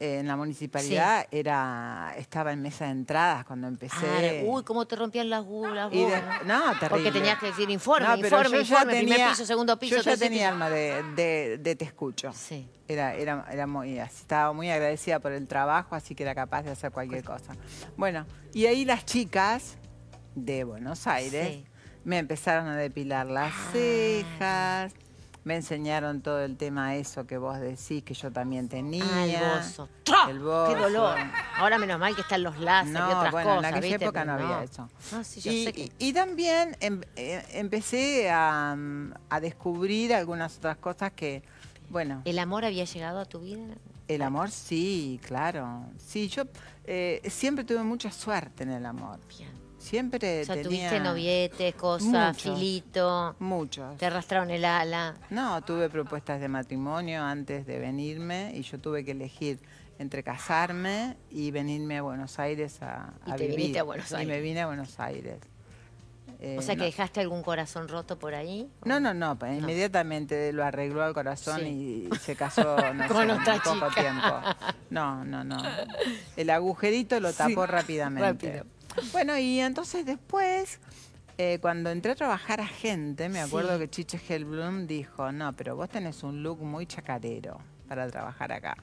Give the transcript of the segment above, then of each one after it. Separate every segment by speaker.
Speaker 1: en la municipalidad estaba en mesa de entradas cuando empecé.
Speaker 2: Uy, cómo te rompían las bolas.
Speaker 1: No, terrible.
Speaker 2: Porque tenías que decir informe,
Speaker 1: No, pero
Speaker 2: informe, primer piso, segundo piso.
Speaker 1: Yo ya
Speaker 2: tercer
Speaker 1: tenía
Speaker 2: piso.
Speaker 1: alma de te escucho.
Speaker 2: Sí.
Speaker 1: Era muy, estaba muy agradecida por el trabajo, así que era capaz de hacer cualquier cosa. Bueno, y ahí las chicas de Buenos Aires me empezaron a depilar las cejas, me enseñaron todo el tema eso que vos decís, que yo también tenía.
Speaker 2: El bozo.
Speaker 1: El bozo.
Speaker 2: ¡Qué dolor! Ahora menos mal que están los láser y otras
Speaker 1: bueno,
Speaker 2: cosas,
Speaker 1: en aquella
Speaker 2: ¿viste?
Speaker 1: época no
Speaker 2: Pero
Speaker 1: había eso.
Speaker 2: No, sí, yo sé que...
Speaker 1: Y también empecé a descubrir algunas otras cosas que, bueno...
Speaker 2: ¿El amor había llegado a tu vida?
Speaker 1: El amor, sí, claro. Sí, yo siempre tuve mucha suerte en el amor.
Speaker 2: Bien.
Speaker 1: Siempre
Speaker 2: O sea,
Speaker 1: tenía...
Speaker 2: tuviste novietes, cosas,
Speaker 1: muchos,
Speaker 2: filito.
Speaker 1: Muchos.
Speaker 2: Te arrastraron el ala.
Speaker 1: No, tuve propuestas de matrimonio antes de venirme y yo tuve que elegir entre casarme y venirme a Buenos Aires a vivir.
Speaker 2: Viniste a Buenos Aires.
Speaker 1: Y me vine a Buenos Aires.
Speaker 2: O sea, que dejaste algún corazón roto por ahí.
Speaker 1: No, inmediatamente lo arregló al corazón y se casó
Speaker 2: con otra
Speaker 1: en poco
Speaker 2: chica.
Speaker 1: tiempo. No. El agujerito lo tapó rápidamente.
Speaker 2: Rápido.
Speaker 1: Bueno, y entonces después, cuando entré a trabajar a gente, me acuerdo que Chiche Hellblum dijo, no, pero vos tenés un look muy chacarero para trabajar acá.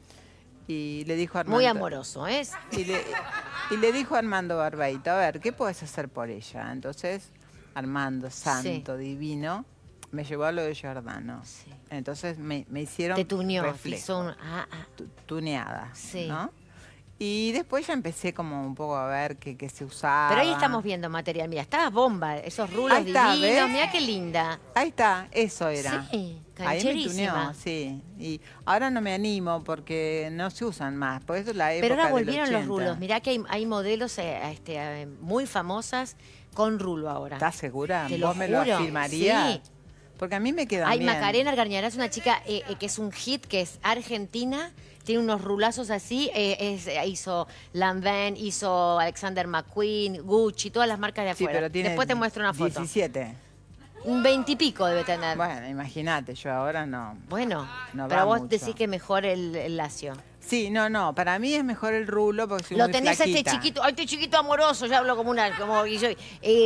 Speaker 1: Y le dijo a Armando...
Speaker 2: Muy amoroso, ¿eh?
Speaker 1: Y le dijo a Armando Barbeito, a ver, ¿qué puedes hacer por ella? Entonces, Armando, santo, divino, me llevó a lo de Giordano. Sí. Entonces me hicieron...
Speaker 2: Te tuneó,
Speaker 1: reflejo,
Speaker 2: hizo
Speaker 1: tuneada,
Speaker 2: sí.
Speaker 1: ¿no? Y después ya empecé como un poco a ver qué se usaba.
Speaker 2: Pero ahí estamos viendo material. Mira, estabas bomba, esos rulos divinos. Mira qué linda.
Speaker 1: Ahí está, eso era.
Speaker 2: Sí,
Speaker 1: ahí me tuneó, sí. Y ahora no me animo porque no se usan más. Por eso es la época.
Speaker 2: Pero ahora
Speaker 1: del
Speaker 2: volvieron
Speaker 1: 80.
Speaker 2: los rulos. Mirá que hay modelos muy famosas con rulo ahora.
Speaker 1: ¿Estás segura?
Speaker 2: Te lo
Speaker 1: ¿Vos me
Speaker 2: juro.
Speaker 1: lo afirmarías?
Speaker 2: Sí.
Speaker 1: Porque a mí me quedan
Speaker 2: Hay
Speaker 1: bien.
Speaker 2: Macarena Argañarás, una chica que es un hit, que es argentina. Tiene unos rulazos así, hizo Lanvin, hizo Alexander McQueen, Gucci, todas las marcas de afuera.
Speaker 1: Sí, pero tiene
Speaker 2: Después te muestro una foto.
Speaker 1: 17.
Speaker 2: Un 20 y pico debe tener.
Speaker 1: Bueno, imagínate, yo ahora no.
Speaker 2: Bueno,
Speaker 1: no
Speaker 2: pero
Speaker 1: va
Speaker 2: vos
Speaker 1: mucho.
Speaker 2: decís que mejor el lacio.
Speaker 1: Sí, no, para mí es mejor el rulo porque soy
Speaker 2: Lo
Speaker 1: muy
Speaker 2: tenés
Speaker 1: flaquita.
Speaker 2: este chiquito amoroso, ya hablo como y yo.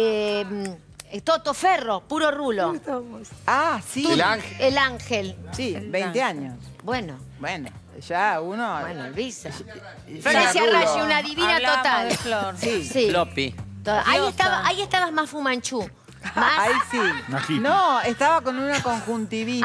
Speaker 2: Toto Ferro, puro rulo.
Speaker 1: Ah, sí.
Speaker 2: El ángel.
Speaker 1: Sí, 20 años.
Speaker 2: Bueno,
Speaker 1: ya uno...
Speaker 2: bueno, el visa.
Speaker 1: ya
Speaker 2: Florencia
Speaker 1: rulo.
Speaker 2: Raggi, una divina
Speaker 3: Hablamos
Speaker 2: total.
Speaker 3: de Flor.
Speaker 1: Sí.
Speaker 4: Floppy.
Speaker 2: Ahí estabas más fumanchú.
Speaker 1: Ahí sí. No, estaba con una conjuntivitis.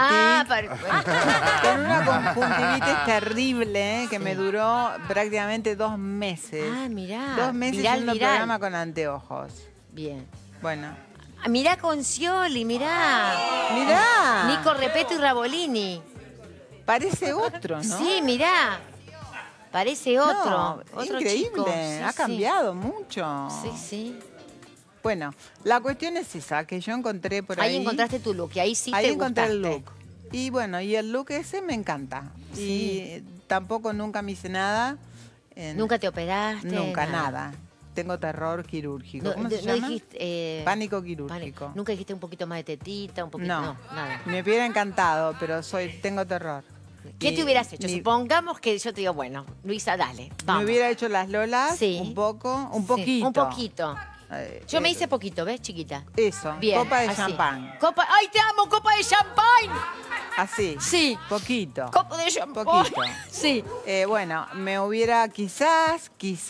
Speaker 1: Con una conjuntivitis terrible que me duró prácticamente 2 meses.
Speaker 2: Ah, mirá.
Speaker 1: 2 meses haciendo programa con anteojos.
Speaker 2: Bien.
Speaker 1: Bueno.
Speaker 2: Mirá con Scioli, mirá.
Speaker 1: Mirá.
Speaker 2: Nico Repeto y Rabolini.
Speaker 1: Parece otro, ¿no?
Speaker 2: Sí, mirá. Parece otro.
Speaker 1: No,
Speaker 2: Otro
Speaker 1: increíble.
Speaker 2: chico. Sí,
Speaker 1: Ha cambiado mucho.
Speaker 2: Sí.
Speaker 1: Bueno, la cuestión es esa, que yo encontré por ahí.
Speaker 2: Ahí encontraste tu look y ahí sí
Speaker 1: ahí
Speaker 2: te
Speaker 1: encontré
Speaker 2: gustaste.
Speaker 1: el look. Y bueno, y el look ese me encanta.
Speaker 2: Sí.
Speaker 1: Y tampoco nunca me hice nada.
Speaker 2: ¿Nunca te operaste?
Speaker 1: Nunca, nada. Tengo terror quirúrgico. ¿Cómo se llama?
Speaker 2: Dijiste,
Speaker 1: Pánico quirúrgico.
Speaker 2: Nunca dijiste un poquito más de tetita, un poquito.
Speaker 1: No,
Speaker 2: nada.
Speaker 1: me hubiera encantado, pero tengo terror.
Speaker 2: ¿Qué te hubieras hecho? Supongamos que yo te digo, bueno, Luisa, dale, vamos.
Speaker 1: Me hubiera hecho las lolas
Speaker 2: Sí.
Speaker 1: un poquito.
Speaker 2: Un poquito. Yo me hice poquito, ¿ves, chiquita?
Speaker 1: Eso,
Speaker 2: Bien,
Speaker 1: copa de
Speaker 2: así.
Speaker 1: champán.
Speaker 2: ¡Ay, te amo! ¡Copa de champán!
Speaker 1: Así.
Speaker 2: Sí.
Speaker 1: Poquito.
Speaker 2: Copa de champán.
Speaker 1: Poquito.
Speaker 2: Sí.
Speaker 1: Bueno, me hubiera, quizás,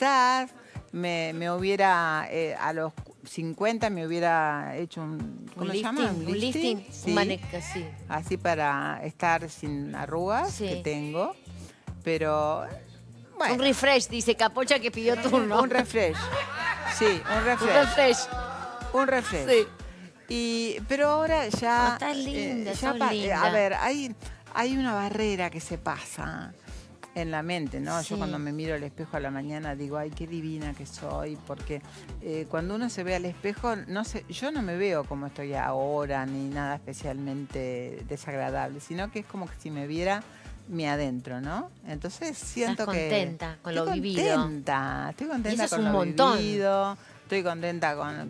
Speaker 1: me hubiera, a los 50 me hubiera hecho ¿cómo se llama?
Speaker 2: Un lifting,
Speaker 1: Sí.
Speaker 2: un maneca, sí.
Speaker 1: Así para estar sin arrugas
Speaker 2: Sí.
Speaker 1: que tengo. Pero, bueno.
Speaker 2: Un refresh, dice Capocha que pidió turno.
Speaker 1: Un refresh. Sí, un
Speaker 2: Un
Speaker 1: refresh.
Speaker 2: refresh.
Speaker 1: Un refresh.
Speaker 2: Sí.
Speaker 1: Pero ahora ya...
Speaker 2: estás linda,
Speaker 1: ya
Speaker 2: sos linda.
Speaker 1: A ver, hay una barrera que se pasa en la mente, ¿no?
Speaker 2: Sí.
Speaker 1: Yo cuando me miro al espejo a la mañana digo, ay, qué divina que soy, porque cuando uno se ve al espejo, no sé, yo no me veo como estoy ahora, ni nada especialmente desagradable, sino que es como que si me viera mi adentro, ¿no? Entonces siento
Speaker 2: Estás
Speaker 1: que...
Speaker 2: contenta con lo vivido.
Speaker 1: Estoy contenta
Speaker 2: Y eso es
Speaker 1: con
Speaker 2: un
Speaker 1: lo
Speaker 2: montón.
Speaker 1: vivido. Estoy contenta con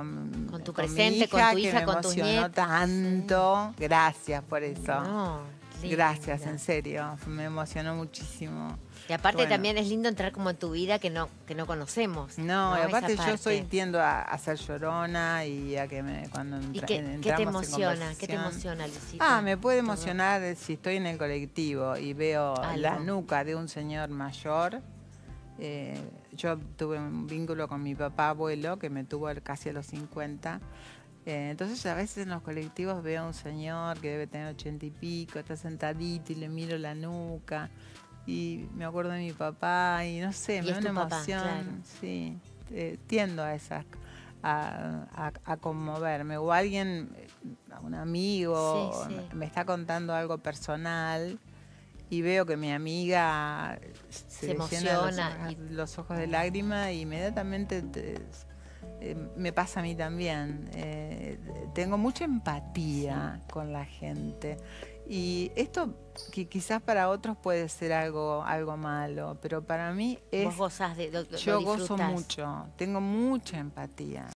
Speaker 2: tu
Speaker 1: mi
Speaker 2: presente, con tu hija,
Speaker 1: que me
Speaker 2: con tus
Speaker 1: emocionó
Speaker 2: nietos.
Speaker 1: tanto. Gracias por eso.
Speaker 2: No,
Speaker 1: Gracias, en serio, me emocionó muchísimo.
Speaker 2: Y aparte también es lindo entrar como en tu vida que no conocemos.
Speaker 1: No, y aparte yo tiendo a ser llorona y a que cuando
Speaker 2: ¿Y qué te emociona? ¿Qué te emociona, Lucita?
Speaker 1: Me puede emocionar si estoy en el colectivo y veo la nuca de un señor mayor. Yo tuve un vínculo con mi papá abuelo que me tuvo casi a los 50. Entonces a veces en los colectivos veo a un señor que debe tener 80 y pico, está sentadito y le miro la nuca y me acuerdo de mi papá y no sé, me da una emoción. Claro. Sí, tiendo a esas, a conmoverme. O alguien, un amigo, me está contando algo personal y veo que mi amiga se emociona, los ojos de lágrima y inmediatamente me pasa a mí también. Tengo mucha empatía con la gente. Y esto que quizás para otros puede ser algo malo, pero para mí es...
Speaker 2: Vos gozás de lo
Speaker 1: yo gozo mucho, tengo mucha empatía.